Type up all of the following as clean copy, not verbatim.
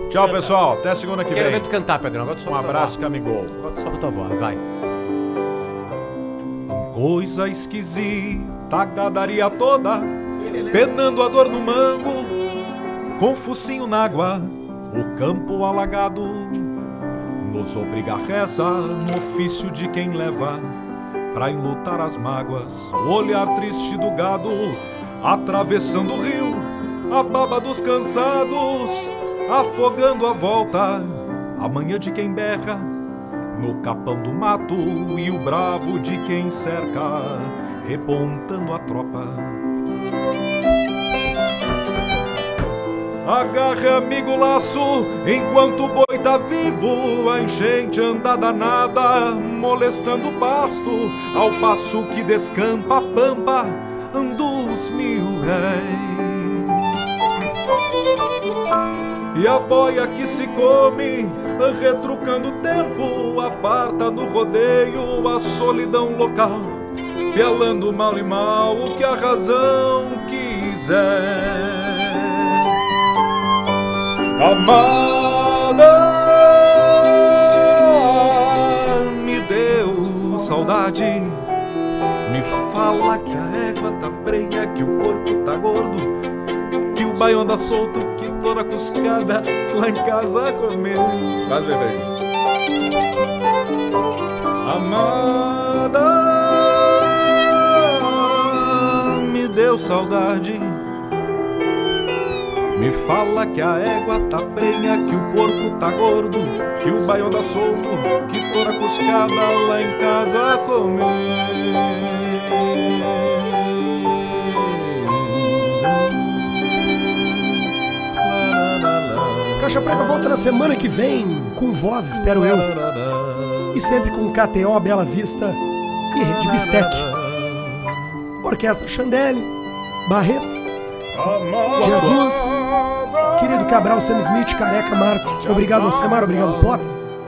Tchau, pessoal. Até segunda que Quero vem. ver tu cantar, Pedrão. Agora tu solta Um tua abraço, voz. Camigol. Agora tu solta tua voz, vai. Coisa esquisita, gadaria toda, penando a dor no mango, com focinho na água, o campo alagado, nos obriga a reza no ofício de quem leva pra enlutar as mágoas, o olhar triste do gado, atravessando o rio, a baba dos cansados, afogando a volta, a manhã de quem berra no capão do mato e o brabo de quem cerca, repontando a tropa. Agarre, amigo, o laço, enquanto o boi tá vivo, a enchente anda danada, molestando o pasto, ao passo que descampa a pampa dos 1000 réis. E a boia que se come, retrucando o tempo, aparta no rodeio a solidão local, pelando mal e mal o que a razão quiser. Amada, me deu saudade, me fala que a égua tá prenha, que o porco tá gordo, que o baião anda solto, que toda cuscada lá em casa comer. Quase bebê. Amada, me deu saudade, me fala que a égua tá prenha, que o porco tá gordo, que o baião anda solto, que toda cuscada lá em casa comer. Caixa Preta volta na semana que vem, com voz, espero eu. E sempre com KTO, Bela Vista e Rede Bistec. Orquestra Chandelle, Barreto, Jesus, querido Cabral, Sam Smith, Careca, Marcos. Obrigado, Alcemar, obrigado, Potter.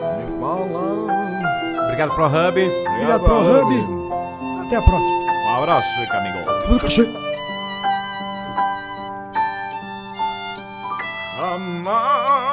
Obrigado, ProHub. Obrigado, ProHub. Até a próxima. Um abraço, Camigol. Segura o cachê. Amada.